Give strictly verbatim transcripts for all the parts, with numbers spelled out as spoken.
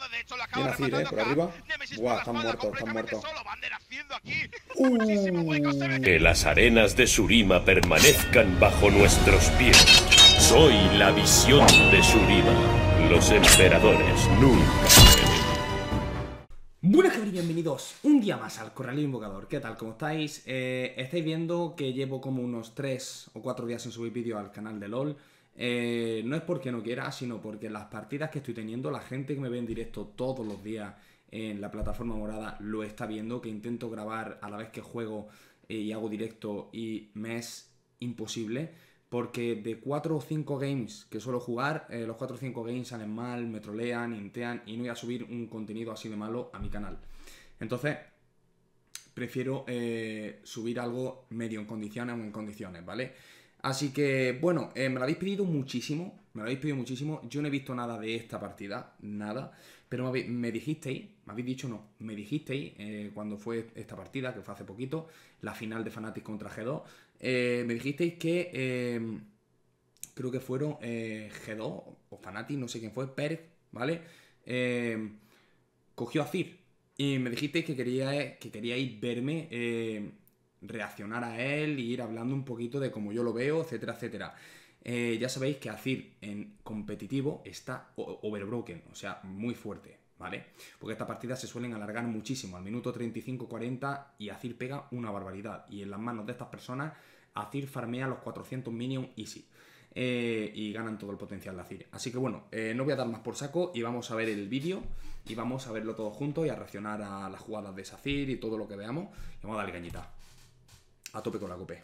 lado, de hecho lo Tiene acaba Azir, eh, rematando por acá. arriba. Nemesis Buah, por la están espalda, muertos, están completamente muertos. solo. Vander haciendo aquí Uh. muchísimo hueco. Se ve Que las arenas de Shurima permanezcan bajo nuestros pies. Soy la visión de Shurima. Los emperadores nunca mueren. Buenas cabros, bienvenidos un día más al Corralillo Invocador. ¿Qué tal? ¿Cómo estáis? Eh, estáis viendo que llevo como unos tres o cuatro días sin subir vídeo al canal de LOL. Eh, no es porque no quiera, sino porque las partidas que estoy teniendo, la gente que me ve en directo todos los días en la plataforma morada lo está viendo, que intento grabar a la vez que juego eh, y hago directo y me es imposible. Porque de cuatro o cinco games que suelo jugar, eh, los cuatro o cinco games salen mal, me trolean, intean y no voy a subir un contenido así de malo a mi canal. Entonces, prefiero eh, subir algo medio en condiciones o en condiciones, ¿vale? Así que, bueno, eh, me lo habéis pedido muchísimo, me lo habéis pedido muchísimo. Yo no he visto nada de esta partida, nada. Pero me, habéis, me dijisteis, me habéis dicho no, me dijisteis eh, cuando fue esta partida, que fue hace poquito, la final de Fnatic contra G dos. Eh, me dijisteis que eh, creo que fueron eh, G dos o Fnatic, no sé quién fue, Pérez, ¿vale? Eh, cogió a Azir y me dijisteis que queríais, que queríais verme eh, reaccionar a él y ir hablando un poquito de cómo yo lo veo, etcétera, etcétera. Eh, ya sabéis que Azir en competitivo está overbroken, o sea, muy fuerte, ¿vale? Porque estas partidas se suelen alargar muchísimo, al minuto treinta y cinco cuarenta, y Azir pega una barbaridad. Y en las manos de estas personas, Azir farmea los cuatrocientos minions easy. Eh, y ganan todo el potencial de Azir. Así que bueno, eh, no voy a dar más por saco y vamos a ver el vídeo y vamos a verlo todos juntos y a reaccionar a las jugadas de Azir y todo lo que veamos. Y vamos a darle cañita. A tope con la cope.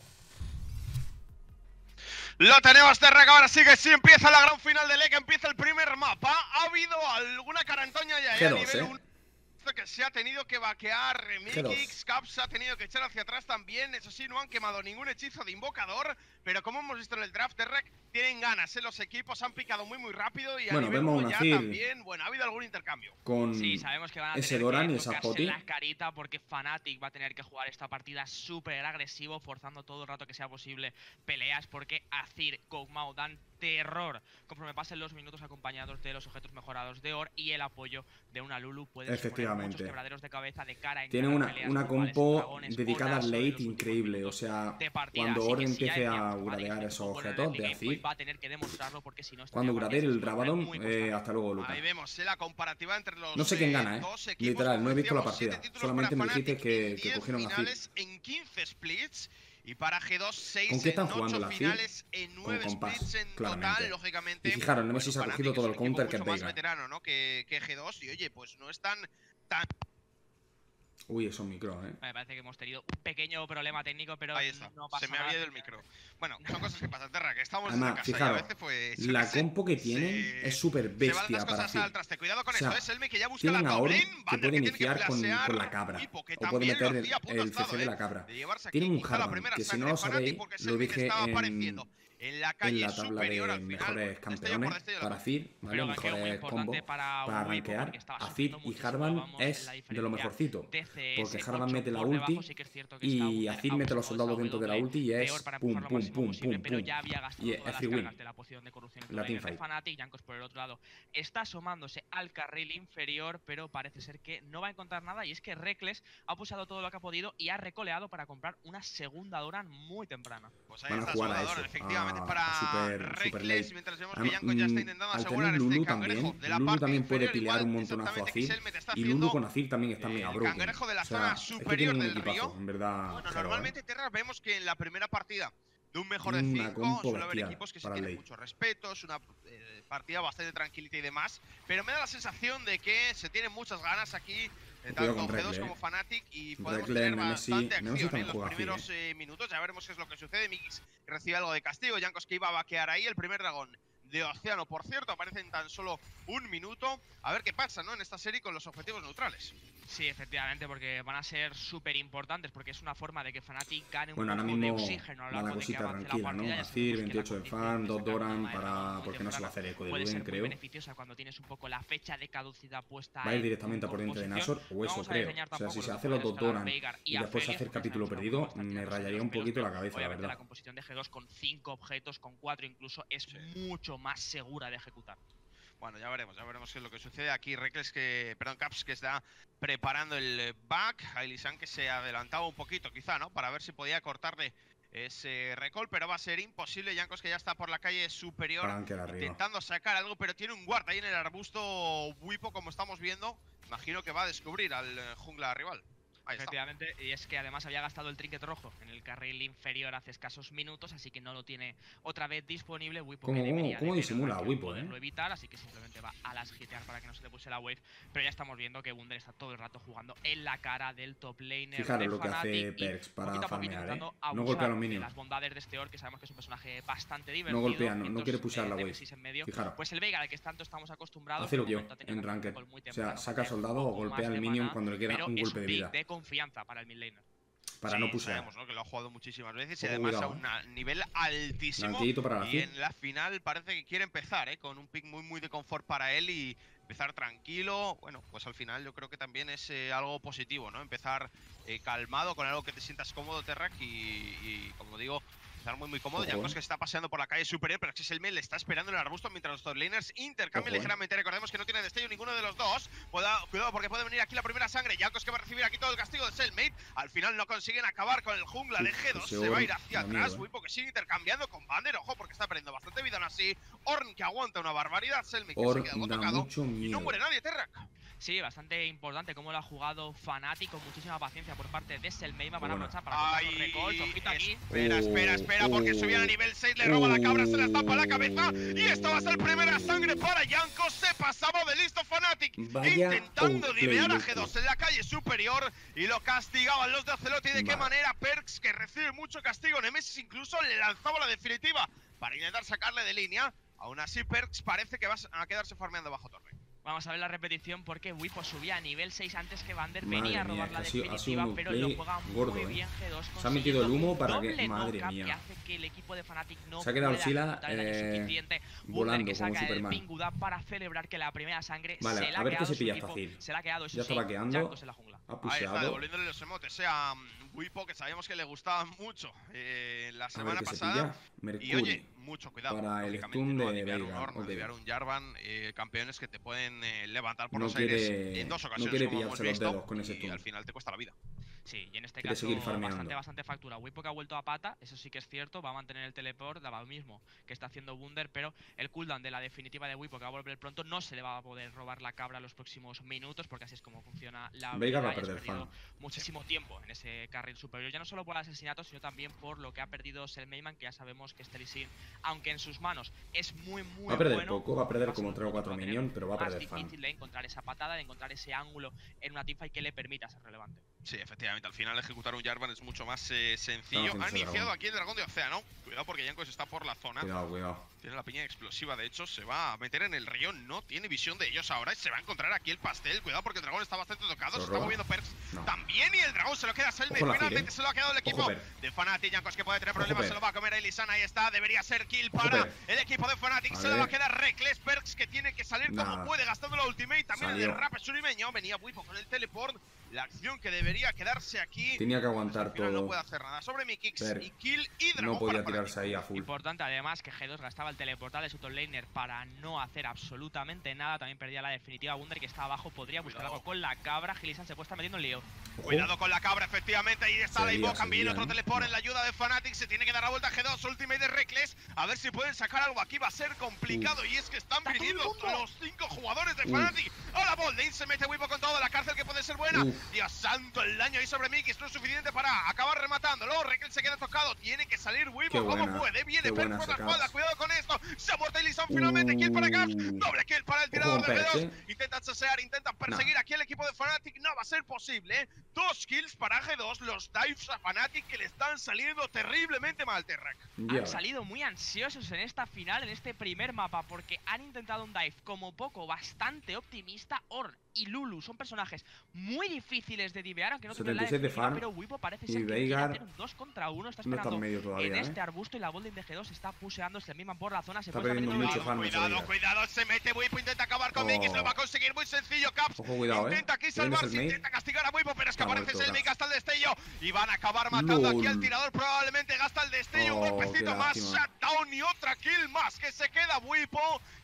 Lo tenemos de rec, ahora sí que sí, empieza la gran final de L E C, empieza el primer mapa. Ha habido alguna carantoña ya G dos, a nivel ¿eh? uno que se ha tenido que vaquear. Mikix, Caps ha tenido que echar hacia atrás también. Eso sí, no han quemado ningún hechizo de invocador, pero como hemos visto en el draft de rec, tienen ganas, ¿eh? Los equipos han picado muy muy rápido y a Bueno, nivel vemos uno un ya Azir también, bueno, ha habido algún intercambio. con Sí, sabemos que van a ese tener Doran que y esa tocarse Poti. la carita porque Fnatic va a tener que jugar esta partida súper agresivo, forzando todo el rato que sea posible peleas, porque Azir, Kog'Maw dan terror conforme pasen los minutos, acompañados de los objetos mejorados de Or y el apoyo de una Lulu. Puede suponer muchos quebraderos de cabeza de cara en Tiene cara, una, peleas una grupales, compo dragones, dedicada al Onazo en los late últimos increíble. O minutos sea, de partida. cuando Así Or que si empiece hay a tiempo, Fnatic gradear está esos muy bueno en objetos el de late game, hoy Azir, va a tener que demostrarlo porque si no esta cuando partida gradee se el les puede poner Rabadon, muy eh, constante. hasta luego, Luca. Ahí vemos ¿eh? La comparativa entre los No sé quién eh, gana, eh. dos equipos. Literal, Como no he visto la decíamos, siete partida. títulos Solamente para me dijiste Fnatic que, en que diez cogieron a Azir. finales en quince splits. Y para G dos, ¿Con seis qué están en jugando ocho la Azir? finales en Con nueve compás, splits en claramente. total, lógicamente. Y fijaros, Nemesis bueno, ha cogido Fnatic todo es el un equipo counter que es mucho más Veigar. veterano, ¿no? que, que G dos y oye, pues no están tan... Uy, esos micros, eh. Me parece que hemos tenido un pequeño problema técnico, pero Ahí está, no pasa se me nada. había ido el micro. Bueno, son cosas que pasan, Terra, que estamos Además, desde casa fijaros, y a veces pues... yo la qué sé, compo que tienen se- es súper se van bestia las para cosas Azir. al traste. Cuidado con O sea, esto, es Selmi que ya busca tienen la a top Or lane. que Vander puede que tiene que iniciar con, flashear, con la cabra. Pipo, que O puede también meter lo el, hacía el C apuntastado, C de ¿eh? la cabra. De llevarse aquí Tienen un quizá la Harvan, primera que si sangre no lo Fnatic, sabéis, porque lo Selmi dije estaba en, apareciendo en la en calle la tabla superior de al final. mejores Destello por campeones destello la para compo. Azir, ¿vale? Pero me queda muy Mejores importante combos para para Weibo porque rankear. estaba Azir sufriendo y muchísimo, Harvan vamos, es la de lo diferencia mejorcito. de C S, Porque Harvan ocho mete la por debajo, ulti sí que es cierto que esta y Wunder Azir ha mete los usado soldados esa dentro de la W ulti y de es Or para pum, empujar lo pum, máximo pum, posible, pum, pero pum. ya había gastado Y todas las es free win. cargas de la poción de corrupción en La el top teamfight. de Fnatic. Jankos por el otro lado está asomándose al carril inferior, pero parece ser que no va a encontrar nada, y es que Reckless ha pulsado todo lo que ha podido y ha recoleado para comprar una segunda Doran muy temprana. Pues ahí Van a está jugar a Soldador, eso, efectivamente a, para a super, super Reckless, late. mientras vemos que Además, Jankos ya está mm, intentando al asegurar tener este Lulu cangrejo también, de la Lulu parte también puede inferior, pilear igual un montonazo a exactamente que Azir. Selmet está Y Lulu haciendo con Azir también está mega el broken. cangrejo de la O sea, zona es que tienen superior un del equipazo, río. en verdad. Bueno, G dos, ¿eh? normalmente Terra vemos que en la primera partida de un mejor de Tienen una cinco compo suele haber bestial equipos que se para tienen late. mucho respeto, es una eh, partida bastante tranquilita y demás, pero me da la sensación de que se tienen muchas ganas aquí, eh, Cuidado tanto con G dos Reckless, como eh. Fnatic, y podemos Reckless, tener Nemesis, bastante Nemesis acción también en los juega así, primeros eh. eh, minutos. Ya veremos qué es lo que sucede. Mix recibe algo de castigo, Jankos que iba a vaquear ahí, el primer dragón de Océano, por cierto, aparece en tan solo un minuto. A ver qué pasa, ¿no? En esta serie con los objetivos neutrales. Sí, efectivamente, porque van a ser súper importantes, porque es una forma de que Fnatic gane un Bueno, ahora poco mismo de oxígeno a lo va la largo de que cosita avance la tranquila, partida. ¿no? Ya Azir, sabemos que la veintiocho de condición farm, de dos sacar Doran una de para... dragón muy porque no se va a temprana hacer eco de puede Luen, ser muy creo. beneficiosa cuando tienes un poco la fecha de caducidad puesta. Va a ir en directamente a punto por en diente de posición. Nashor, o No eso vamos a creo. diseñar O sea, tampoco si lo se que hace los pueden dos escalar Doran Veigar y después Aphelios, hacer porque capítulo sabemos perdido, cómo están me tirándose de rayaría los un pelos, poquito pero la cabeza, la obviamente verdad. la composición de G dos con cinco objetos, con cuatro incluso, es Sí. mucho más segura de ejecutar. Bueno, ya veremos, ya veremos qué es lo que sucede. Aquí Reckless que, perdón, Caps que está preparando el back. Hailisan que se adelantaba un poquito quizá, ¿no? Para ver si podía cortarle ese recall, pero va a ser imposible. Jankos que ya está por la calle superior intentando sacar algo, pero tiene un guard ahí en el arbusto. Wipo, como estamos viendo, imagino que va a descubrir al jungla rival. Ahí Efectivamente, está. Y es que además había gastado el trinket rojo en el carril inferior hace escasos minutos, así que no lo tiene otra vez disponible. Wipo ¿Cómo, que debería cómo de disimula Wipo, eh? Lo evitar, así que simplemente va a las hitear para que no se le puse la wave. Pero ya estamos viendo que Wunder está todo el rato jugando en la cara del top laner. Fijaros de lo que Fnatic hace Perkz para farmear, eh. No golpea a los minions. Las bondades de este Orc, que sabemos que es un personaje bastante divertido. No golpea, no, no quiere pushar la wave. En medio. Fijaros. Pues el Veigar, al que tanto estamos acostumbrados. Hace lo que yo, en Ranked. O sea, saca soldado o golpea al minion cuando le queda un golpe de vida. de confianza para el mid laner. Para sí, no pushear. Sabemos, ¿no? Que lo ha jugado muchísimas veces Poco y además cuidado, a un nivel altísimo. Para la y en la final parece que quiere empezar, ¿eh? Con un pick muy muy de confort para él y empezar tranquilo. Bueno, pues al final yo creo que también es eh, algo positivo, ¿no? Empezar eh, calmado con algo que te sientas cómodo, Terrak, y, y como digo, estar muy muy cómodo. Jankos que está paseando por la calle superior, pero que el le está esperando en el arbusto mientras los top laners intercambian Ojo, ligeramente. Recordemos que no tiene destello ninguno de los dos. Pueda, cuidado porque puede venir aquí la primera sangre. Jankos que va a recibir aquí todo el castigo de Cellmate. Al final no consiguen acabar con el jungla de G dos. Se va a ir hacia atrás. Wipo que sigue intercambiando con Vander. Ojo porque está perdiendo bastante vida aún así. Ornn que aguanta una barbaridad. Cellmate que se queda algo tocado. Y no muere nadie, Terrak. Sí, bastante importante cómo lo ha jugado Fnatic con muchísima paciencia por parte de Selmeima para bueno. aprovechar para hacer los recalls. Ojito aquí. Espera, espera, espera, porque subían a nivel seis, le roba la cabra, se la estampa a la cabeza. Y esta va a ser primera sangre para Jankos. Se pasaba de listo Fnatic. Vaya intentando divear a G dos en la calle superior. Y lo castigaban los de Ocelot. ¿Y de qué manera? Perkz, que recibe mucho castigo. Nemesis incluso le lanzaba la definitiva para intentar sacarle de línea. Aún así, Perkz parece que va a quedarse farmeando bajo torre. Vamos a ver la repetición porque Wipo subía a nivel seis antes que Vander. Madre venía a robar mía, la ha sido, definitiva, ha sido pero play lo juega gordo, muy eh. bien G dos. Se ha metido el humo para que… Madre mía. Que hace que el equipo de Fnatic no se ha quedado pueda Sila eh, volando que saca como Superman. El Pinguda para celebrar que la primera sangre vale, se la a ver ha qué se pilla equipo, fácil. Se la ha quedado, eso ya sí, está vaqueando. en la jungla. Ha Ahí está, puseado. devolviéndole los emotes a Wipo, que sabíamos que le gustaba mucho eh, la semana a ver qué pasada. Se y oye, mucho cuidado. Para el stun no, de aliviar un Veigar, Ornn, okay. aliviar un Jarvan, eh, campeones que te pueden eh, levantar por no los quiere, aires en dos ocasiones. No quiere como pillarse hemos los dedos con ese y stun. al final te cuesta la vida. Sí, y en este Quiere caso seguir farmeando. bastante, bastante factura. Wipo que ha vuelto a pata, eso sí que es cierto, va a mantener el teleport, daba lo mismo que está haciendo Wunder, pero el cooldown de la definitiva de Wipo que va a volver pronto no se le va a poder robar la cabra los próximos minutos, porque así es como funciona la Veigar va a perder fan. Muchísimo tiempo en ese carril superior, ya no solo por el asesinato, sino también por lo que ha perdido Selmeiman, que ya sabemos que este Lee Sin, aunque en sus manos es muy muy va a perder bueno, poco, va a perder como tres o cuatro minions, pero va a perder fan. Es difícil de encontrar esa patada, de encontrar ese ángulo en una teamfight que le permita ser relevante. Sí, efectivamente, al final ejecutar un Jarvan es mucho más eh, sencillo. No, ha iniciado dragón. aquí el dragón de océano. Cuidado porque Jankos está por la zona. Cuidado, cuidado. Tiene la piña explosiva, de hecho, se va a meter en el río. No tiene visión de ellos ahora y se va a encontrar aquí el pastel. Cuidado porque el dragón está bastante tocado. Se está moviendo Perkz no. también y el dragón se lo queda a Selmate. Finalmente eh. se lo ha quedado el equipo Ojo, de Fnatic. Jankos que puede tener problemas, Ojo, se lo va a comer a Elisan. Ahí está, debería ser kill para el equipo de Fnatic. Se lo va a quedar Reckless. Perkz que tiene que salir nah. como puede, gastando la ultimate. También Salió. el derrape surimeño. Venía Wipo con el teleport. La acción que debería quedarse aquí. Tenía que aguantar todo. No puede hacer nada sobre mi kicks y kill y dragón. No podía tirarse ahí a full. Importante además que G dos gastaba el teleportal de su top laner para no hacer absolutamente nada. También perdía la definitiva. Wunder que está abajo podría buscar Cuidado. algo con la cabra. Gilisan se puede estar metiendo en lío. Ojo. Cuidado con la cabra, efectivamente. Ahí está la invocan bien. Otro teleport en la ayuda de Fnatic. Se tiene que dar la vuelta a G dos. Ultimate de Reckless. A ver si pueden sacar algo aquí. Va a ser complicado. Uh. Y es que están viniendo los cinco jugadores de Fnatic. Uh. A la Boldane se mete Wipo con todo. La cárcel que puede ser buena. Uh. Dios santo, el daño ahí sobre Mickey no es suficiente para acabar rematándolo. Reckless se queda tocado. Tiene que salir Wipo como puede. Viene Perkz por la espalda. Cuidado con esto. Se ha muerto Elisan finalmente. Uh. Kill para Caps. Doble kill para el tirador de G dos. Eh. Intentan chasear, intentan perseguir no. aquí el equipo de Fnatic. No va a ser posible. ¿eh? Dos kills para G dos. Los dives a Fnatic que le están saliendo terriblemente mal, Terrak. Yeah. Han salido muy ansiosos en esta final, en este primer mapa, porque han intentado un dive como poco bastante optimista. Ornn y Lulu son personajes muy difíciles de divear, aunque no tienen la definitiva, pero Wipo parece ser que quiere hacer un dos contra uno. Está esperando no está en, todavía, en este ¿eh? arbusto y la Boldane de G dos está puseando, se miman por la zona, se está puede estar mucho cuidado, cuidado, cuidado, se mete Wipo, intenta acabar con oh. Mickey, se lo va a conseguir muy sencillo, Caps. Ojo, cuidado, intenta eh. aquí salvarse, intenta castigar a Wipo, pero es que está aparece muerto, Selmate, gasta el destello y van a acabar matando Lol. aquí al tirador, probablemente gasta el destello, oh, un golpecito más, shutdown y otra kill más, que se queda Wipo.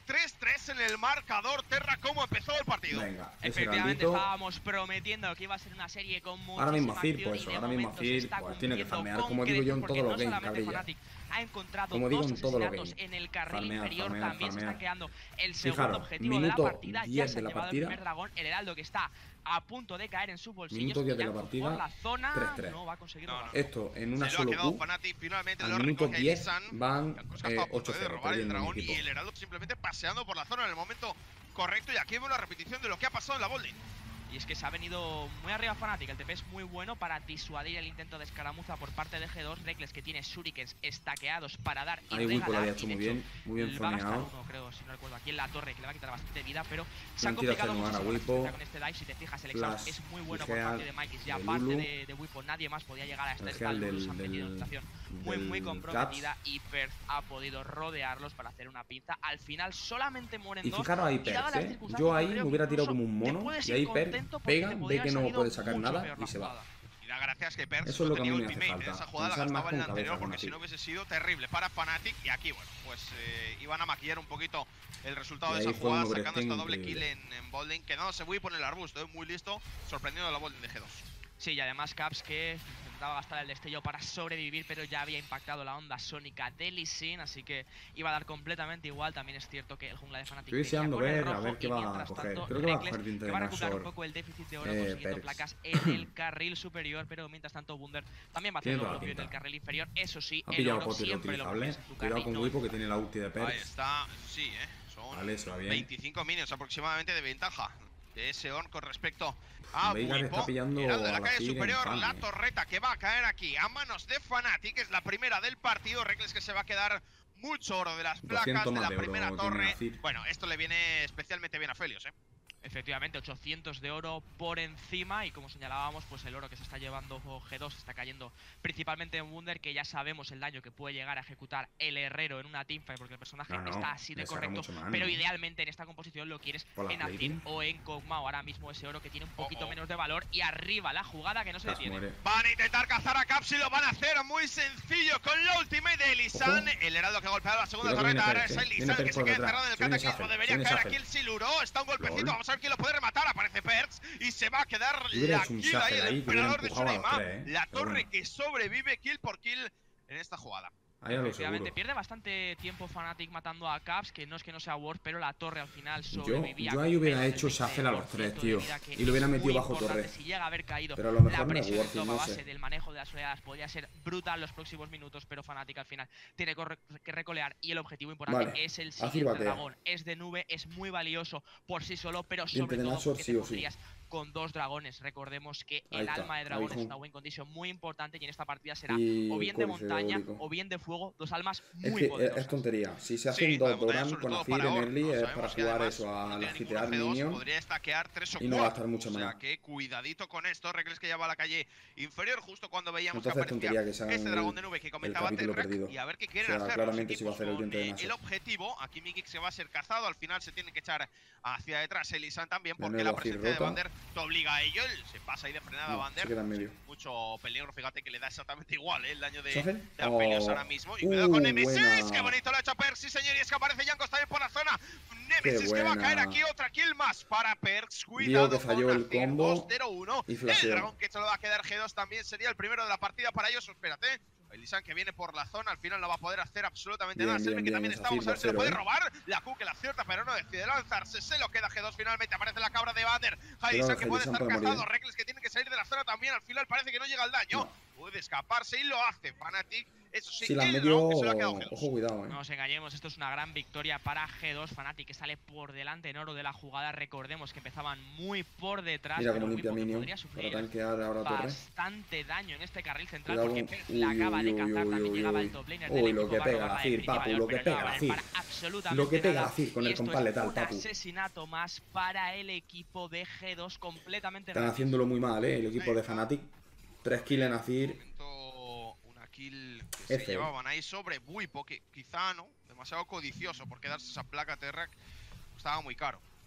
tres tres en el marcador. Terra, ¿cómo empezó el partido? Venga, efectivamente estábamos prometiendo que iba a ser una serie con muchísima ahora mismo acción Azir, pues y de ahora mismo momento se Azir está pues tiene que cumpliendo farmear, con como digo yo en creces, todos porque los no games, solamente cabrilla. Fnatic ha encontrado Como digo dos en todos los asesinatos games. en el carril Farmear, inferior, farmear, también se farmear. está quedando el segundo Fijaros, objetivo de la minuto partida. Ya diez se de ha la llevado el partida. primer dragón, el heraldo que está a punto de caer en sus bolsillos. Minuto diez y de la Janko partida, por la zona tres tres. no va a conseguir No, robar. no. Esto en una Se lo ha solo quedado Q, Fnatic, finalmente al lo minuto recoge diez Lisan. van Janko está eh, a punto ocho de cero, robar el perdiendo mi dragón y equipo. el heraldo simplemente paseando por la zona en el momento correcto. Y aquí vemos la repetición de lo que ha pasado en la bolding. Y es que se ha venido muy arriba Fnatic. El T P es muy bueno para disuadir el intento de escaramuza por parte de G dos. Reckless, que tiene shurikens estaqueados para dar y Ahí Wipo lo regalar. había hecho y de muy hecho, bien, muy bien le va a gastar zoneado. uno, creo, si no recuerdo, aquí en la torre, que le va a quitar bastante vida, pero se Le ha han tirado complicado Zenuar a mucho Wipo. con este dive. Si te fijas, el Flash, exhaust es muy bueno el por Geal parte de Mikes. Y de aparte Lulu. de, de Wipo, nadie más podía llegar a esta El escala. Geal Lulu se del- han metido en del- una situación muy, muy del comprometida y Perth ha podido rodearlos para hacer una pinza. Al final solamente mueren Y dos. fijaros ahí y dadas Perth, las ¿eh? circunstancias, Yo ahí creo me que hubiera tirado incluso como un te mono puedes y ir ahí Perth contento porque pega, te ve podría que haber no salido puede sacar mucho nada peor y la se va. jugada. Y la gracia es que Perth Eso es lo que a mí tenía me hace ultimate falta, en esa jugada, la pensar más gastaba en la con anterior cabeza, porque si Fnatic. no hubiese sido terrible para Fnatic. Y aquí, bueno, pues eh, iban a maquillar un poquito el resultado Y de ahí esa fue un jugada, sacando overextend esta doble kill increíble. en, en bolding. Quedándose muy por el arbusto, eh, muy listo, sorprendiendo a la bolding de G dos. Sí, y además Caps que intentaba gastar el destello para sobrevivir, pero ya había impactado la onda sónica de Lee Sin, así que iba a dar completamente igual. También es cierto que el jungla de Fnatic Estoy venía deseando con el ver, a rojo, ver qué y va a mientras coger. tanto, Creo que va a Reckless, coger tinte que de va a recuperar un Nashor. poco el déficit de oro Eh, consiguiendo Perks. placas en el carril superior, pero mientras tanto Wunder también va a hacer Tiene lo toda la propio en pinta. el carril inferior. Eso sí, Ha el pillado oro Potter siempre lo reutilizable. consigues en tu Cuidado carry, con no Wipo en- que tiene la ulti de Ahí Perth. está, sí, eh. Son Vale, eso va bien. veinticinco minions aproximadamente de ventaja de ese on con respecto a Veigar Wipo. está pillando Heraldo de a la la calle Fir superior, en la farm, eh. torreta que va a caer aquí a manos de Fnatic, es la primera del partido. Reckless que se va a quedar mucho oro de las placas doscientos de más la de oro primera tiene torre. Azir. Bueno, esto le viene especialmente bien a Felios, eh. Efectivamente, ochocientos de oro por encima y como señalábamos, pues el oro que se está llevando G dos está cayendo principalmente en Wunder, que ya sabemos el daño que puede llegar a ejecutar el herrero en una teamfight porque el personaje No, no, está así de le saca correcto, mucho más, pero ¿no? idealmente en esta composición lo quieres Por la en Azir plating. o en Kog'Maw. Ahora mismo ese oro que tiene un poquito Ojo. menos de valor y arriba la jugada que no se Las detiene. muere. Van a intentar cazar a Caps y lo van a hacer muy sencillo con la ultimate de Lisan. Ojo. El heraldo que ha golpeado la segunda Cuidado que torreta. viene Ahora Perth, es eh. el Viene Lisan que Perth se por queda detrás. encerrado en el Se viene cataclismo. Safel, Debería se viene caer Safel. aquí el Siluro. Está un golpecito. Lol. Vamos a ver quién lo puede rematar. Aparece Perks y se va a quedar hubiera la hecho un kill Shuffle ahí. El ahí, que hubiera emperador de empujado a los Shurima. tres, eh. La Pero torre bueno. que sobrevive kill por kill en esta jugada. Ahí a lo Efectivamente, seguro. pierde bastante tiempo Fnatic matando a Caps, que no es que no sea worth, pero la torre al final Yo, sobrevivía. yo ahí con hubiera menos hecho del shuffle a los veinte tres, por ciento tío. de vida, que Y lo hubiera es metido muy bajo importante. torre. Si llega a haber caído Pero a lo mejor la no es presión worth en it, toma no base sé. del manejo de las oleadas podría ser brutal los próximos minutos, pero Fnatic al final tiene corre- que recolear y el objetivo importante Vale, es el Azir siguiente batea. dragón. Es de nube, es muy valioso por sí solo, pero Diente sobre de todo Nashor porque sí te o sí. cogerías con dos dragones. Recordemos que Ahí el está, alma de dragón es Aguijón. una win condition muy importante y en esta partida será Y o bien de Coriseo montaña eólico. o bien de fuego, dos almas Es muy que es, poderosas. es tontería. Si se Sí, hacen la dos de montaña, Doran sobre con todo Azir para en Or, early ¿no? es Sabemos para que jugar además eso no a tiene la ninguno gitear G dos, minion. podría stackear tres o y no cuatro. gastar mucho O sea mana. que cuidadito con esto. Reckless que ya va a la calle inferior justo cuando veíamos Entonces que tontería aparecía que se hagan este dragón el- de nube que el comentaba capítulo Terrak, perdido. y a ver qué O quieren sea, hacer claramente los se va a hacer el equipos diente de con, eh, Nashor. el objetivo. Aquí Mikic se va a ser cazado, al final se tiene que echar hacia detrás Elisan también De porque nuevo la Azir presencia de rota. Vander te obliga a ello. Él se pasa ahí de frenada a No, Vander. se queda en medio. Mucho peligro, fíjate que le da exactamente igual, ¿eh? El daño de, ¿Shuffle? de Aphelios Oh. ahora mismo. Y cuidado con Uh, Nemesis, buena. qué bonito lo ha hecho Perks, sí señor, y es que aparece Jankos también por la zona. Nemesis que va a buena. caer aquí, otra kill más para Perks. Cuidado que falló con el Azir, combo dos cero uno. y El flasheó. dragón que se lo va a quedar G dos también sería el primero de la partida para ellos, espérate. Elisan que viene por la zona, al final no va a poder hacer absolutamente Bien, nada. Selby bien, que bien, también es está, vamos a ver Azir si lo dos puede cero, robar. La Q que la acierta, pero no decide lanzarse. Se lo queda G dos finalmente. Aparece la cabra de Vander. Elisan que Hailisan puede estar puede morir, cazado. ¿eh? Reckless que tiene que salir de la zona también. Al final parece que no llega el daño. No. Puede escaparse y lo hace. Fnatic, eso sí, Si la el medio, dragón que se lo ha quedado G dos. ojo, cuidado, eh. No nos engañemos, esto es una gran victoria para G dos. Fnatic que sale por delante en oro de la jugada. Recordemos que empezaban muy por detrás. Mira pero cómo limpia Wipo que minion podría para sufrir tanquear ahora torre. bastante daño en este carril central Cuidado porque con- Perth uy, la acaba de uy, cazar. uy, También uy, llegaba uy. el top laner Uy, del lo equipo, que va a pega robar la la Azir, definitiva papu, de lo Or, que pero no pega va a la valer Azir. para absolutamente Lo que pega nada. la Azir con Y el esto compás es letal, otra papu. asesinato más para el equipo de G dos completamente Están gratis. haciéndolo muy mal, eh, el equipo de Fnatic. Tres kills en Azir. Momento, una kill que se F. llevaban ahí sobre Wipo, que quizá no, demasiado codicioso por quedarse esa placa Terrak, estaba muy caro.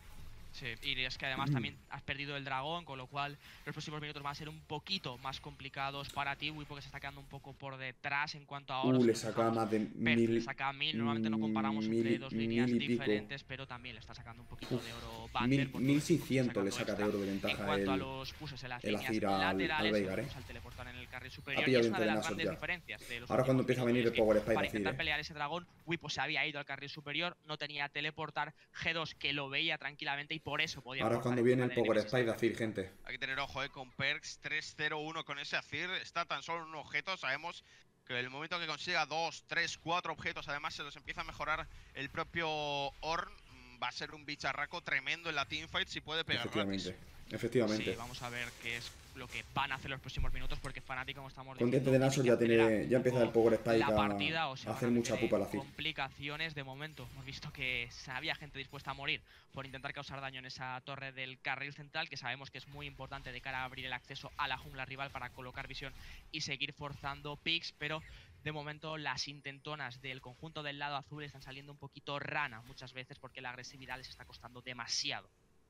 Sí, y es que además también has perdido el dragón, con lo cual los próximos minutos van a ser un poquito más complicados para ti, Wipo, que se está quedando un poco por detrás en cuanto a oro. Uh, le saca más de mil. Le saca mil, normalmente no comparamos mil, entre dos líneas mil y diferentes, pico. pero también le está sacando un poquito Uf, de oro Vander. mil seiscientos le saca de oro de ventaja. En cuanto el, a los pushes en las líneas al, laterales, al Veigar, ¿eh? al teleportar en el carril superior, y es una de las grandes ya. diferencias de los Ahora cuando empieza a venir el Power Spy, para decir, intentar eh. pelear ese dragón, Wipo se había ido al carril superior, no tenía teleportar, G dos que lo veía tranquilamente y por eso podía. Ahora cuando viene el Power Spy de Azir, gente. Hay que tener ojo, eh, con Perkz tres cero uno con ese Azir, está tan solo en un objeto, sabemos que el momento que consiga dos, tres, cuatro objetos, además se los empieza a mejorar el propio Ornn, va a ser un bicharraco tremendo en la teamfight si puede pegar Efectivamente, gratis. efectivamente. Sí, vamos a ver qué es lo que van a hacer los próximos minutos, porque Fnatic, como estamos Con diciendo, diente de Nashor ya, tiene, ya empieza el Power Spike la a, partida, o sea, a hacer mucha pupa al Azir. Complicaciones de momento. Hemos visto que había gente dispuesta a morir por intentar causar daño en esa torre del carril central, que sabemos que es muy importante de cara a abrir el acceso a la jungla rival para colocar visión y seguir forzando picks, pero de momento las intentonas del conjunto del lado azul están saliendo un poquito rana muchas veces porque la agresividad les está costando demasiado.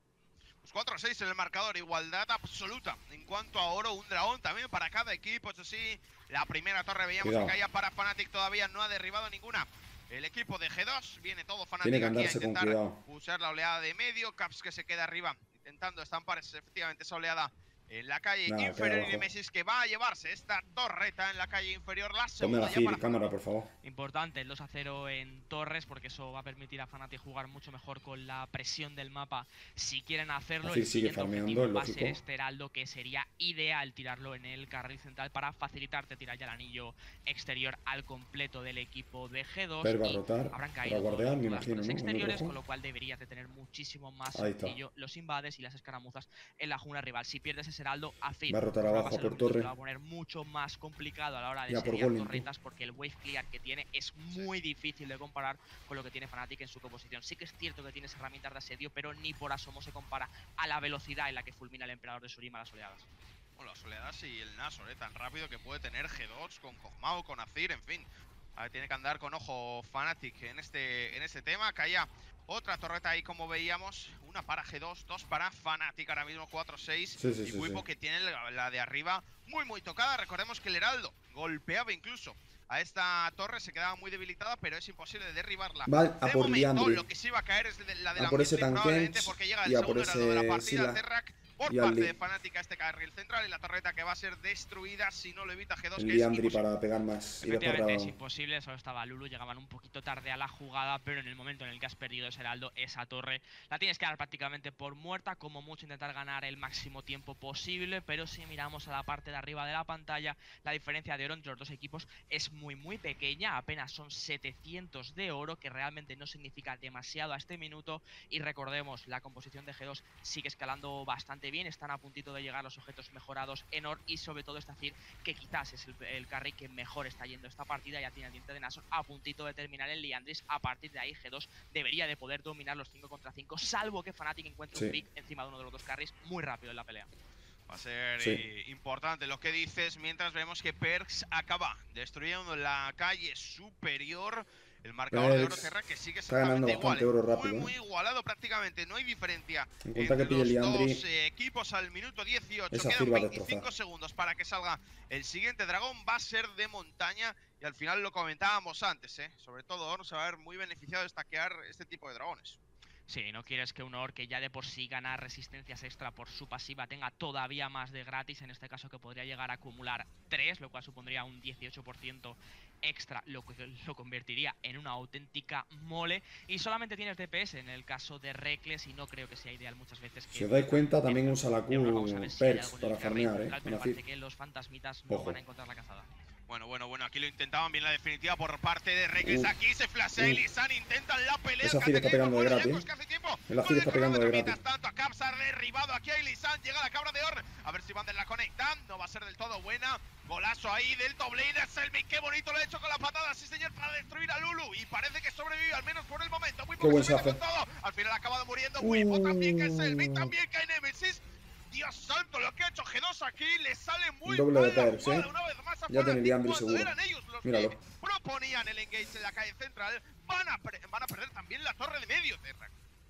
Pues cuatro seis en el marcador, igualdad absoluta. En cuanto a oro, un dragón también para cada equipo. Eso sí, la primera torre veíamos Cuidado. que caía para Fnatic, todavía no ha derribado ninguna. El equipo de G dos, viene todo Fnatic Tiene que aquí a andarse intentar con cuidado. usar la oleada de medio. Caps que se queda arriba, intentando estampar efectivamente esa oleada en la calle Nada, inferior, y Nemesis que va a llevarse esta torreta en la calle inferior, la Ponme segunda la ya Azir, para cámara, por favor. Importante el dos a cero en torres, porque eso va a permitir a Fnatic jugar mucho mejor con la presión del mapa si quieren hacerlo. Azir el sigue farmeando, es va a ser lógico. este heraldo, que sería ideal tirarlo en el carril central para facilitarte tirar ya el anillo exterior al completo del equipo de G dos. Per va a rotar habrán para caído guardear, me todas imagino, las ¿no? exteriores, En un con lo cual deberías de tener muchísimo más Ahí está. sencillo los invades y las escaramuzas en la jungla rival. Si pierdes ese heraldo, Azir Va a rotar abajo por torre. va a poner mucho más complicado a la hora de Ya por seriar gol torretas, porque el wave clear que tiene es muy difícil de comparar con lo que tiene Fnatic en su composición. Sí que es cierto que tienes herramientas de asedio, pero ni por asomo se compara a la velocidad en la que fulmina el emperador de Shurima las oleadas. Bueno, las oleadas y el Nashor, eh, tan rápido que puede tener G dos con Kog'Maw, con Azir, en fin. A ver, tiene que andar con ojo Fnatic en este, en este tema. Caía otra torreta ahí, como veíamos. Una para G dos, dos para Fnatic. Ahora mismo cuatro seis. Sí, sí, y sí, Wipo sí. que tiene la, la de arriba muy, muy tocada. Recordemos que el Heraldo golpeaba incluso a esta torre, se quedaba muy debilitada, pero es imposible de derribarla. Va a de por momento, Liandry. lo que sí va a caer es de la de A la por ese Midlane, probablemente Tankens porque llega el y a por segundo heraldo de la ese partida, Sila. Terrak, por Y al parte Li- de Fnatic a este carril central, y la torreta que va a ser destruida si no lo evita G dos, El que es Liandry imposible. para pegar más. Y Efectivamente es después imposible, solo estaba Lulu, llegaban un poquito tarde a la jugada, pero en el momento en el que has perdido ese heraldo, esa torre, la tienes que dar prácticamente por muerta, como mucho intentar ganar el máximo tiempo posible, pero si miramos a la parte de arriba de la pantalla, la diferencia de oro entre los dos equipos es muy muy pequeña, apenas son setecientos de oro, que realmente no significa demasiado a este minuto, y recordemos, la composición de G dos sigue escalando bastante bien, están a puntito de llegar los objetos mejorados en Or, y sobre todo es decir que quizás es el, el carry que mejor está yendo esta partida, ya tiene el diente de Nashor a puntito de terminar el Liandris. A partir de ahí G dos debería de poder dominar los cinco contra cinco, salvo que Fnatic encuentre Sí. un pick encima de uno de los dos carries muy rápido en la pelea. Va a ser Sí. eh, importante lo que dices, mientras vemos que Perkz acaba destruyendo la calle superior. El marcador de oro Perkz Terra que sigue está ganando exactamente igual, bastante eh. oro rápido, muy, eh. muy igualado prácticamente, no hay diferencia En cuenta que entre pille los Liandry, dos eh, equipos al minuto dieciocho. esa Quedan Azir va a veinticinco destrozar. segundos para que salga el siguiente dragón, va a ser de montaña, y al final lo comentábamos antes, eh. sobre todo Ornn se va a ver muy beneficiado de stackear este tipo de dragones. Sí, no quieres que un Orc que ya de por sí gana resistencias extra por su pasiva tenga todavía más de gratis, en este caso que podría llegar a acumular tres, lo cual supondría un dieciocho por ciento extra, lo que lo convertiría en una auténtica mole. Y solamente tienes D P S en el caso de Reckless, y no creo que sea ideal muchas veces que... Si os dais cuenta, también usa la Pero bueno, vamos a ver Q si hay Perkz algo en para el carry farmear, eh. central, con pero Azir. parece que los fantasmitas no Ojo. van a encontrar la cazada. Bueno, bueno, bueno, aquí lo intentaban bien la definitiva por parte de Reckless. Uh, Aquí se flashea y uh. Lisan, intentan la pelea. Ese Azir está pegando de gratis, Lejos, que hace tiempo. El Azir Con está pegando de cronómetro, gratis. mientras tanto, a Caps ha derribado aquí a Lisan. Llega la cabra de Ornn. A ver si Vander la conecta. No va a ser del todo buena. Golazo ahí del Toblade. Selby, qué bonito lo ha hecho con la patada. Sí, señor, para destruir a Lulu. Y parece que sobrevive, al menos por el momento. Muy Qué buen se mete safe. con todo. Al final ha acabado muriendo. Wipo también cae Selby. Uh. También cae Nemesis. Dios santo, lo que ha hecho G dos aquí le sale muy Doble mal de la Perkz, jugada, ¿eh? una vez más a Ya tiene Fnatic, Liandry cuando seguro. eran ellos los Míralo. que proponían el engage en la calle central. Van a, van a perder también la torre de medio, Terra.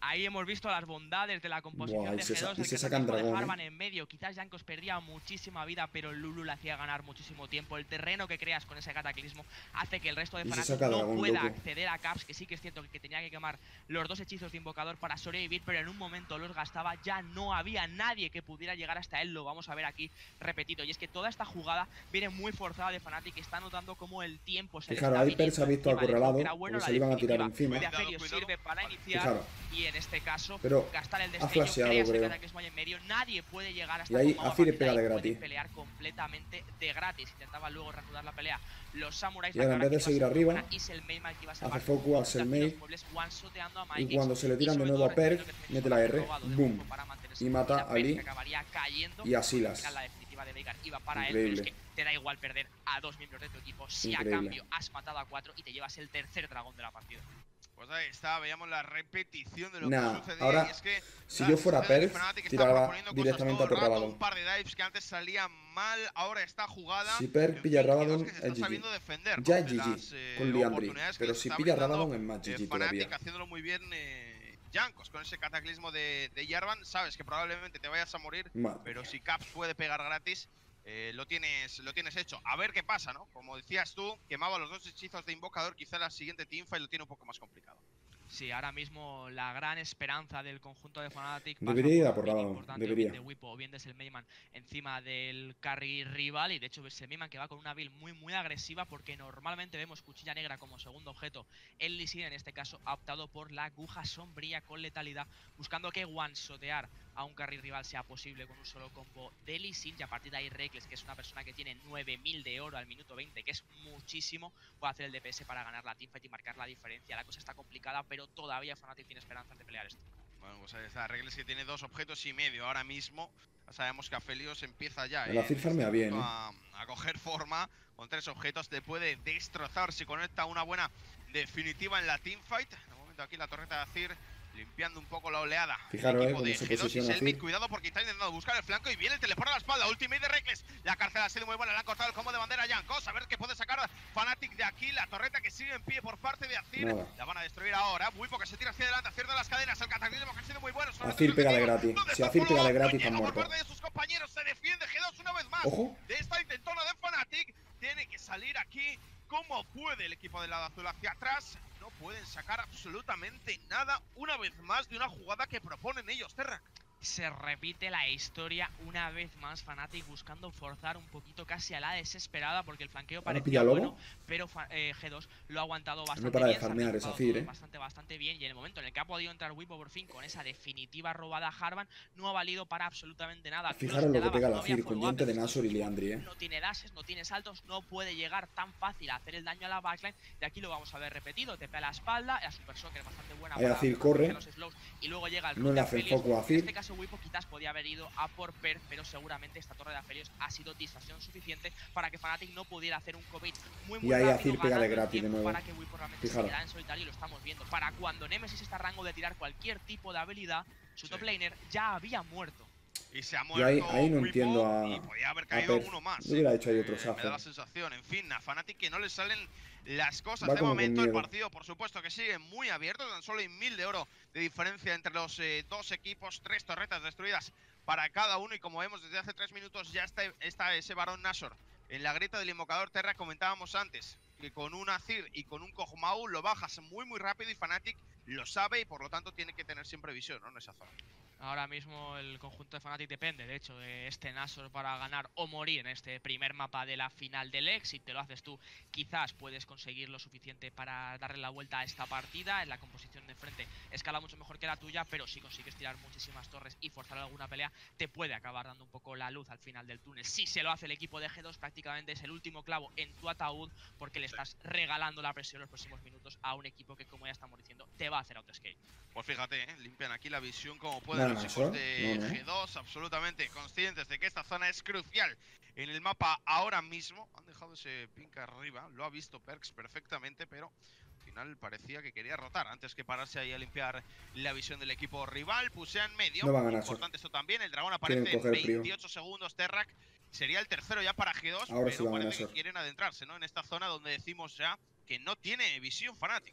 Ahí hemos visto las bondades de la composición Buah, de se G dos, y el se que sacan de dragón, Harvan ¿eh? en medio. Quizás Jankos perdía muchísima vida, pero Lulu le hacía ganar muchísimo tiempo. El terreno que creas con ese cataclismo hace que el resto de Y se Fnatic saca no dragón, pueda loco. acceder a Caps, que sí que es cierto que, que tenía que quemar los dos hechizos de invocador para sobrevivir, pero en un momento los gastaba, ya no había nadie que pudiera llegar hasta él. Lo vamos a ver aquí repetido. Y es que toda esta jugada viene muy forzada de Fnatic, está notando como el tiempo se Fijaros, le ahí está Per se ha visto viniendo encima del acorralado, juego, que era bueno, porque la se le iban a tirar definitiva encima. de Cuidado, Aphelios cuidado. sirve para iniciar. Fijaros. Y en este caso, Pero gastar el ha destello, flasheado, creas el creo. cataclismo ahí en medio, nadie puede llegar hasta Y ahí Kumao, a Azir partir de pega ahí de pueden gratis. pelear completamente de gratis. Intentaba luego reanudar la pelea los samuráis. Y ahora, en vez de seguir arriba, y Selmayman que iba a hace salvar foco a Selmade. Y cuando se le tira de nuevo a Perk, mete la R, boom, y mata a Lee y a Silas. La definitiva de Veigar iba para él, Increíble. pero es que te da igual perder a dos miembros de tu equipo si Increíble. a cambio has matado a cuatro y te llevas el tercer dragón de la partida. Pues ahí está, veíamos la repetición de lo Nah, que sucedía. ahora, y es que si la yo fuera sucede de Perk, Fnatic está tiraba proponiendo cosas directamente todo a por el rato, Rabadon. un par de dives que antes salían mal, ahora está jugada. Si Per En pilla fin, Rabadon, G dos que se es está G sabiendo G. defender, Ya ¿no? es de G G, las, eh, con Liandry. oportunidades que Pero les si está pilla brindando, Rabadon, es más G eh, G Fnatic todavía. haciéndolo muy bien eh, Jankos con ese cataclismo de, de Jarvan. Sabes que probablemente te vayas a morir, Madre pero mía. si Caps puede pegar gratis, eh, lo tienes lo tienes hecho. A ver qué pasa, ¿no? Como decías tú, quemaba los dos hechizos de invocador, quizá la siguiente teamfight lo tiene un poco más complicado. Sí, ahora mismo la gran esperanza del conjunto de Fnatic pasa Debería ir a un por pick Rabadon, importante, debería. o bien de Wipo o bien de Selmayman encima del carry rival, y de hecho Selmayman que va con una build muy muy agresiva, porque normalmente vemos cuchilla negra como segundo objeto. El Lee Sin en este caso ha optado por la aguja sombría con letalidad, buscando que one-shotear a un carry rival sea posible con un solo combo de Lee Sin, y a partir de ahí Reckless, que es una persona que tiene nueve mil de oro al minuto veinte, que es muchísimo, puede hacer el D P S para ganar la teamfight y marcar la diferencia. La cosa está complicada, pero todavía Fnatic tiene esperanzas de pelear esto. Bueno, pues ahí está, Reckless que tiene dos objetos y medio ahora mismo. Ya sabemos que Aphelios empieza ya El Azir farmea bien, ¿eh? a, a coger forma. Con tres objetos te puede destrozar si conecta una buena definitiva en la teamfight. De momento aquí la torreta de Azir limpiando un poco la oleada. Fijaros, El eh, equipo cómo de se G dos y posiciona Selmid, Azir. cuidado porque está intentando buscar el flanco y viene el teleport a la espalda. Ultimate de Reckless. La cárcel ha sido muy buena, le han cortado el combo de bandera a Jankos. A ver qué puede sacar Fnatic de aquí. La torreta que sigue en pie por parte de Azir. Nada. La van a destruir ahora. Wipo que se tira hacia adelante, cierra las cadenas. El cataclismo que ha sido muy bueno. Azir pega de gratis. Si Azir pega de gratis, están Por muertos. parte de sus compañeros se defiende G dos una vez más. Ojo. De esta intentona de Fnatic. Tiene que salir aquí como puede el equipo del lado azul hacia atrás. No pueden sacar absolutamente nada una vez más de una jugada que proponen ellos, Terra. Se repite la historia una vez más, Fnatic buscando forzar un poquito casi a la desesperada, porque el flanqueo Ahora parecía pilla lobo. bueno, pero eh, G dos lo ha aguantado bastante para de bien, se ha farmear anticipado esa Azir, todo eh. bastante, bastante bien, y en el momento en el que ha podido entrar Wipo por fin con esa definitiva robada a Harvan, no ha valido para absolutamente nada. Fijaros lo que pega el Azir con diente de Nashor y Liandry, eh. No tiene dashes, no tiene saltos, no puede llegar tan fácil a hacer el daño a la backline, de aquí lo vamos a ver repetido, te pega la espalda, la Super Shock es bastante buena Ahí para Azir proteger corre. los slows, y luego llega el No run le de hacen Aphelios. foco a Azir. En este caso Wipo quizás podía haber ido a por Per, pero seguramente esta torre de Aphelios ha sido distracción suficiente para que Fnatic no pudiera hacer un commit muy muy Y ahí rápido, Azir pega de ganando el gratis de tiempo nuevo. para que Wipo realmente se Fijaros. quedara en solitario, y lo estamos viendo. Para cuando Nemesis está a rango de tirar cualquier tipo de habilidad, su Sí. top laner ya había muerto. Y se ha Yo muerto ahí, ahí no Wipo entiendo a, y podía haber a caído Per. uno más. Yo hubiera hecho ahí Eh, otro Me da la Safer. sensación. En fin, a Fnatic que no le salen las cosas Va de como con momento. El miedo. partido, por supuesto, que sigue muy abierto. Tan solo hay mil de oro de diferencia entre los eh, dos equipos. Tres torretas destruidas para cada uno. Y como vemos desde hace tres minutos ya está, está ese varón Nashor en la grieta del invocador. Terra, comentábamos antes que con un Azir y con un Kog'Maw lo bajas muy muy rápido, y Fnatic lo sabe y por lo tanto tiene que tener siempre visión, ¿no?, en esa zona. Ahora mismo el conjunto de Fnatic depende, de hecho, de este Nashor para ganar o morir en este primer mapa de la final del Lex. Si te lo haces tú, quizás puedes conseguir lo suficiente para darle la vuelta a esta partida. En la composición de enfrente escala mucho mejor que la tuya, pero si consigues tirar muchísimas torres y forzar alguna pelea, te puede acabar dando un poco la luz al final del túnel. Si se lo hace el equipo de G dos, prácticamente es el último clavo en tu ataúd, porque le estás regalando la presión los próximos minutos a un equipo que, como ya estamos diciendo, te va a hacer autoscape. Pues fíjate, ¿eh? Limpian aquí la visión como pueden Nada, los ¿eso? chicos de No, no. G dos, absolutamente conscientes de que esta zona es crucial en el mapa ahora mismo. Han dejado ese pink arriba, lo ha visto Perks perfectamente, pero al final parecía que quería rotar antes que pararse ahí a limpiar la visión del equipo rival. Pusean medio, No va a ganar, importante esto también. El dragón Quieren aparece en coger frío. veintiocho segundos. Terrac sería el tercero ya para G dos, Ahora sí pero van a parece que ganar. quieren adentrarse, ¿no?, en esta zona donde decimos ya que no tiene visión Fnatic.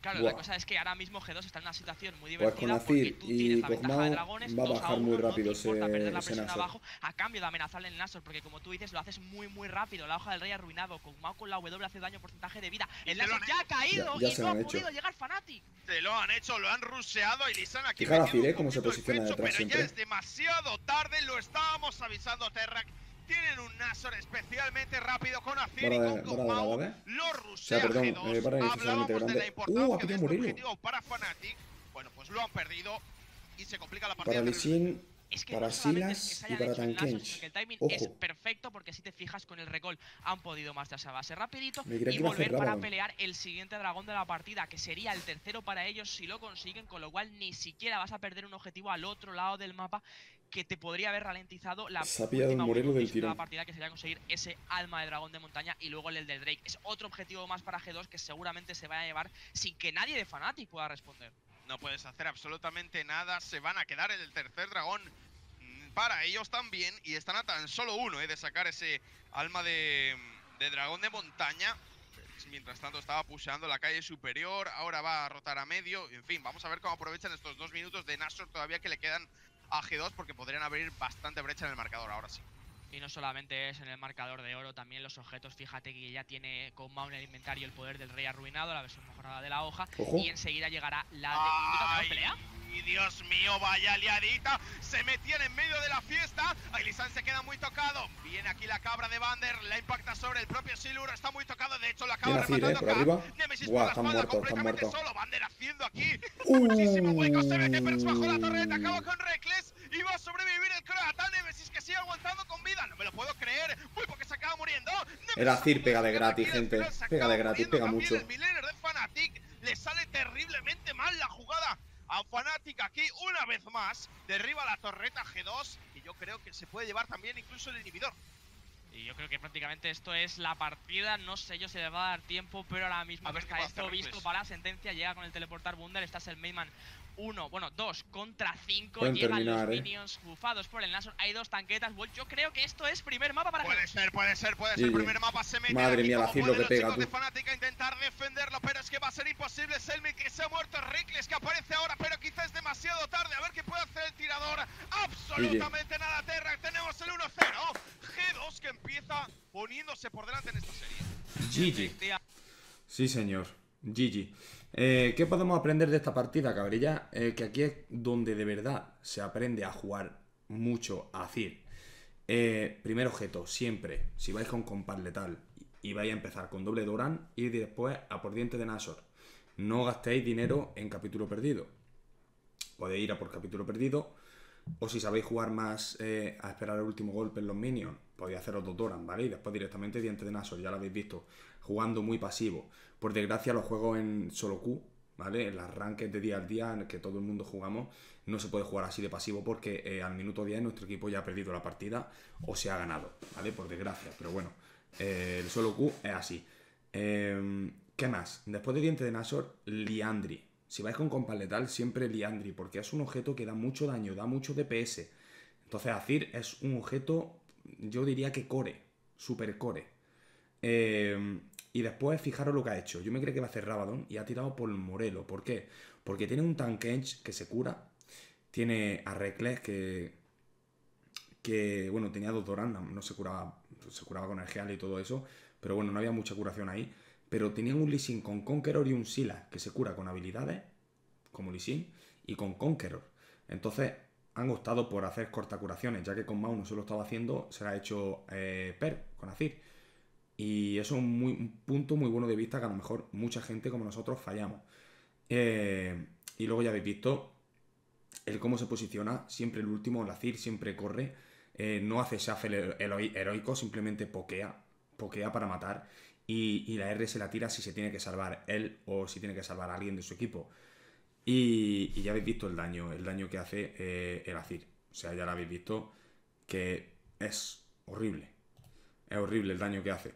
Claro, Buah. la cosa es que ahora mismo G dos está en una situación muy Pues divertida con porque Azir tú y tienes la ventaja Kog'Maw de dragones, va a dos a bajar uno, muy rápido no te importa ese- perder la ese presión Nashor. abajo a cambio de amenazarle el Nashor, porque como tú dices, lo haces muy muy rápido. La hoja del rey arruinado, Kog'Maw con la W hace daño, porcentaje de vida. Y El se lo Nashor han ya ha caído Ya- ya y se no lo ha han hecho. podido llegar Fnatic. Se lo han hecho, lo han rusheado y Lisan aquí Fijar a metiendo Azir, ¿eh? un Cómo se poquito el posiciona pecho, detrás pero siempre. ya es demasiado tarde, lo estábamos avisando Terrak. Tienen un Nashor especialmente rápido con Azir Vara y de- con vara de Kog'Maw. Gade. Lo O sea, rusea perdón, G dos. eh, vara Hablábamos excesivamente de la grande. importancia Uh, ha de pillado este Murillo. objetivo para Fnatic. Bueno, pues lo han perdido y se complica la partida. Para terriblemente. Lee Sin, Es que para no solamente es que Silas se y hayan para hecho el Nashor, Tankkench. sino que el timing es Ojo, perfecto porque si te fijas con el recall han podido marcharse a base rapidito Me creía y que iba a hacer volver para Rabadon. pelear el siguiente dragón de la partida, que sería el tercero para ellos si lo consiguen, con lo cual ni siquiera vas a perder un objetivo al otro lado del mapa que te podría haber ralentizado la Se ha pillado el última Morelo win del condition de la tirón. partida, que sería conseguir ese alma de dragón de montaña y luego el del Drake. Es otro objetivo más para G dos que seguramente se va a llevar sin que nadie de Fnatic pueda responder. No puedes hacer absolutamente nada, se van a quedar en el tercer dragón mm, para ellos también y están a tan solo uno eh, de sacar ese alma de, de dragón de montaña. Mientras tanto estaba pusheando la calle superior, ahora va a rotar a medio, en fin, vamos a ver cómo aprovechan estos dos minutos de Nashor todavía que le quedan a G dos porque podrían abrir bastante brecha en el marcador ahora sí. Y no solamente es en el marcador de oro, también los objetos. Fíjate que ya tiene Kog'Maw en el inventario el poder del rey arruinado, la versión mejorada de la hoja. Ojo. Y enseguida llegará la de... ¿Ay, pelea? ¡Y Dios mío, vaya liadita! Se metían en medio de la fiesta. Lisan se queda muy tocado. Viene aquí la cabra de Vander, la impacta sobre el propio Silur. Está muy tocado, de hecho lo acaba Viene Azir, eh, rematando por acá. arriba. Nemesis Buah, por la están espalda, muertos, están completamente muertos. solo. Vander haciendo aquí Uh. muchísimo hueco. Se mete Perks bajo la torreta, acaba con Reckless y va a sobrevivir el croata. Nemesis que sigue aguantando con vida. No me lo puedo creer. Muy porque se acaba muriendo. Nemesis El Azir pega de aquí gratis, al gente. final se Pega acaba de gratis, muriendo pega también mucho. el Millennium de Fnatic. Le sale terriblemente mal la jugada a Fnatic aquí una vez más. Derriba la torreta G dos y yo creo que se puede llevar también incluso el inhibidor. Y yo creo que prácticamente esto es la partida. No sé yo si le va a dar tiempo, pero ahora mismo A que ver qué está puede esto hacer visto Reckless. para la sentencia. Llega con el teleportar Bundle. Estás el Mainman uno, bueno, dos contra cinco. Pueden Llegan terminar, los eh. minions bufados por el Nashor. Hay dos tanquetas. Bueno, yo creo que esto es primer mapa para Puede G dos. ser, puede ser, puede Sí, ser. sí. Primer mapa se mete. Madre aquí mía, el como Azir lo pueden que los pega, chicos de tú. Fnatic a intentar defenderlo, pero es que va a ser imposible. Selmy que se ha muerto. Reckless que aparece ahora, pero quizás es demasiado tarde. A ver qué puede hacer el tirador. Absolutamente nada, Terra. Tenemos el uno cero. G dos que empieza poniéndose por delante en esta serie. G G. Sí, señor. G G. Eh, ¿Qué podemos aprender de esta partida, cabrilla? Eh, que aquí es donde de verdad se aprende a jugar mucho a Azir. Eh, primer objeto, siempre, si vais con compás letal y vais a empezar con doble Doran, ir después a por diente de Nashor. No gastéis dinero en capítulo perdido. Podéis ir a por capítulo perdido. O si sabéis jugar más eh, a esperar el último golpe en los minions, podéis haceros dos Doran, ¿vale? Y después directamente diente de Nashor, ya lo habéis visto. Jugando muy pasivo. Por desgracia los juegos en solo Q, ¿vale? En las rankings de día al día en el que todo el mundo jugamos, no se puede jugar así de pasivo porque eh, al minuto diez nuestro equipo ya ha perdido la partida o se ha ganado, ¿vale? Por desgracia, pero bueno, eh, el solo Q es así. Eh, ¿Qué más? Después de diente de Nashor, Liandry. Si vais con compás letal, siempre Liandry, porque es un objeto que da mucho daño, da mucho D P S. Entonces Azir es un objeto, yo diría que core, super core. Eh, y después fijaros lo que ha hecho. Yo me creí que iba a hacer Rabadon y ha tirado por Morelo. ¿Por qué? Porque tiene un Tankkench que se cura. Tiene a Reckless que... Que, bueno, tenía dos Doran, no, no se curaba, se curaba con el Geal y todo eso. Pero bueno, no había mucha curación ahí. Pero tenían un Lee Sin con Conqueror y un Sylas que se cura con habilidades, como Lee Sin, y con Conqueror. Entonces han optado por hacer cortacuraciones, ya que con Mau no se lo estaba haciendo, se lo ha hecho eh, Per con Azir. Y eso es un, muy, un punto muy bueno de vista que a lo mejor mucha gente como nosotros fallamos. Eh, y luego ya habéis visto el cómo se posiciona, siempre el último, el Azir siempre corre, eh, no hace shuffle hero heroico, simplemente pokea, pokea para matar. Y, y la R se la tira si se tiene que salvar él o si tiene que salvar a alguien de su equipo. Y, y ya habéis visto el daño, el daño que hace eh, el Azir. O sea, ya lo habéis visto que es horrible. Es horrible el daño que hace.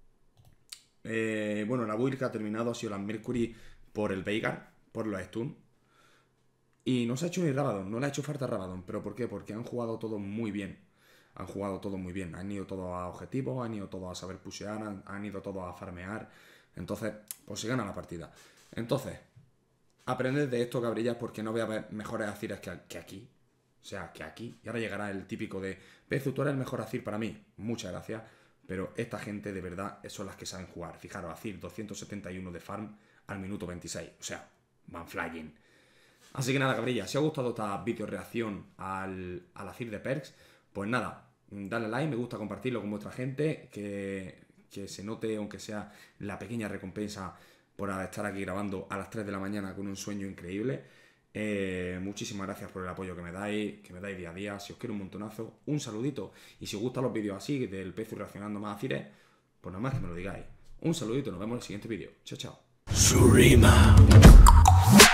Eh, bueno, la build que ha terminado ha sido la Mercury por el Veigar, por los stun. Y no se ha hecho ni Rabadon, no le ha hecho falta Rabadon. ¿Pero por qué? Porque han jugado todo muy bien. Han jugado todo muy bien, han ido todos a objetivos, han ido todos a saber pushear, han, han ido todos a farmear. Entonces, pues se gana la partida. Entonces, aprended de esto, cabrillas, porque no voy a ver mejores Azires que, que aquí. O sea, que aquí. Y ahora llegará el típico de Pezu, tú eres el mejor Azir para mí. Muchas gracias. Pero esta gente de verdad son las que saben jugar. Fijaros, Azir doscientos setenta y uno de farm al minuto veintiséis. O sea, van flying. Así que nada, cabrillas, si os ha gustado esta video reacción al, al Azir de Perkz, pues nada, dale like, me gusta compartirlo con vuestra gente, que, que se note, aunque sea la pequeña recompensa por estar aquí grabando a las tres de la mañana con un sueño increíble. Eh, muchísimas gracias por el apoyo que me dais, que me dais día a día. Si os quiero un montonazo, un saludito. Y si os gustan los vídeos así, del Pezu reaccionando más a Azires, pues nada más que me lo digáis. Un saludito, nos vemos en el siguiente vídeo. Chao, chao. Shurima.